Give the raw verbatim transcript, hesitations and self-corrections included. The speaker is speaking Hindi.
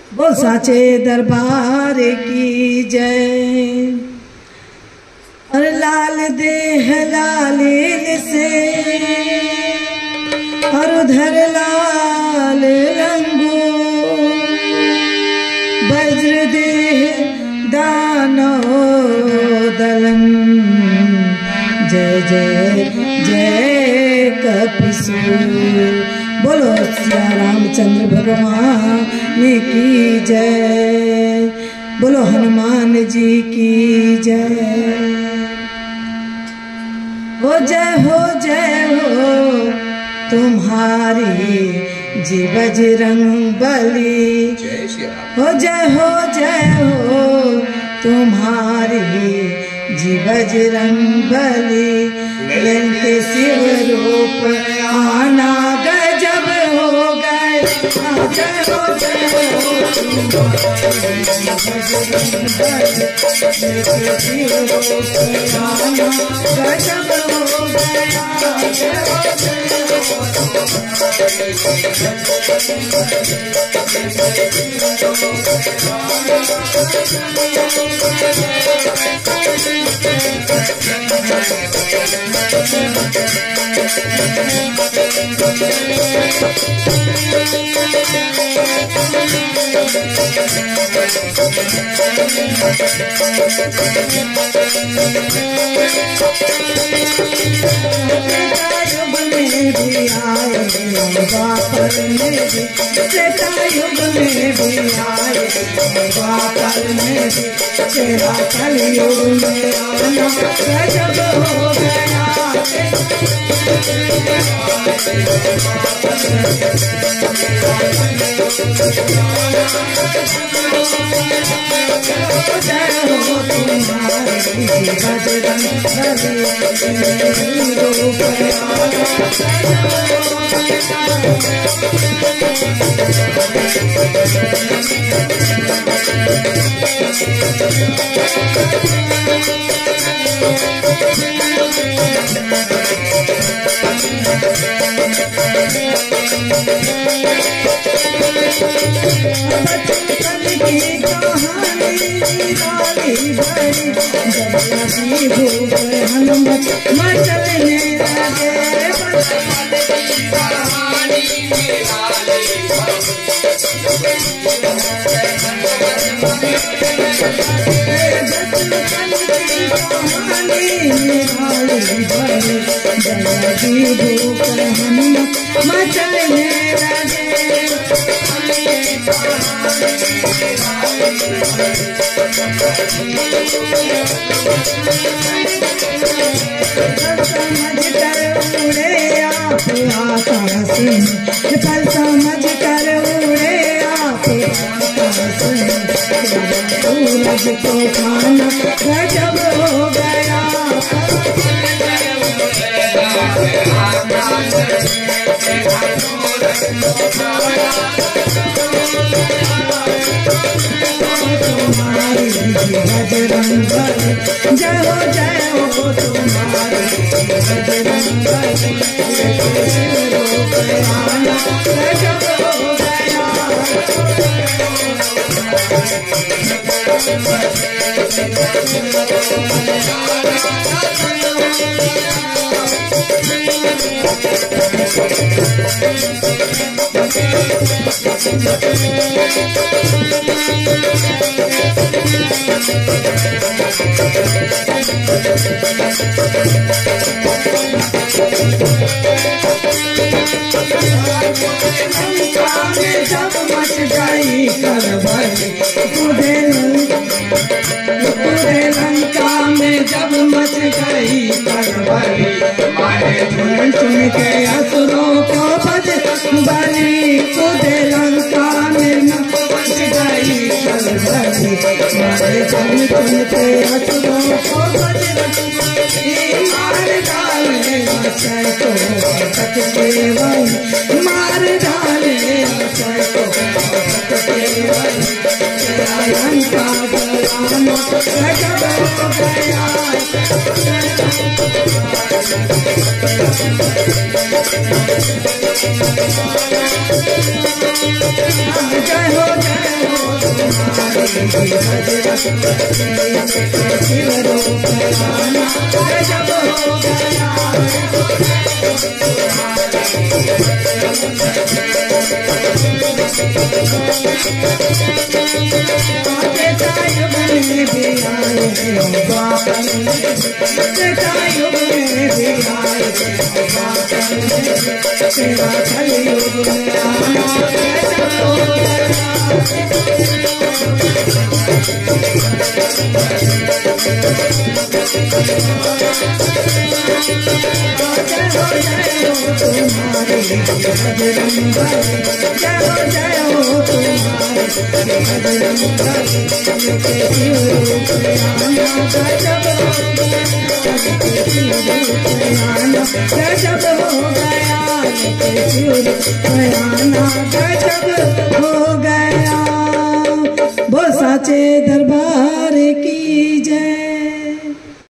बोल साचे दरबार की जय। और लाल देह लालील से और उधर लाल रंगो, वज्र देह दानो दलम। जय जय जय कपिसूर। बोलो सिया रामचंद्र भगवान की जय। बोलो हनुमान जी की जय। हो जय हो जय हो तुम्हारी जी बजरंग बली। हो जय हो जय हो तुम्हारी जी बजरंग बली। लंक शिव रूप आना गजब हो गए। जय हो जय हो शिव रूप आना गजब हो गया। भी आए द्वापर में भी, त्रेता युग में भी आए द्वापर में भी, तेरा कलयुग में आना गजब हो गया। जय हो तुम्हारी बजरंग बली रूप भूप हनुमत मचलने लगे। जल्दी भूप हनुमत मचलने लगे। समझ कर उड़े आप आकाश में, फल समझ कर उड़े आप आकाश में। सूरज को खाना गजब हो गया। तुम्हारी बजरंग बली, जय हो जय हो तुम्हारी बजरंग बली। रूप आना गजब हो गया। जब मच गई करबली पूरे पूरे लंका में, जब मच गई करबली मारे चुन चुन के असुरों को बजरंगबली। पूरे लंका में मच गई करबली मारे चुन चुन के असुरों को बजरंगबली। मार डाले अक्षय को भगत केवल, मार डाले अक्षय को भगत केवल। लंका जलाना गजब हो गया। जय हो जय हो तेरा कलयुग में आना गजब हो गया। गजब हो गया गजब हो गया। वो साचे दरबार की जय।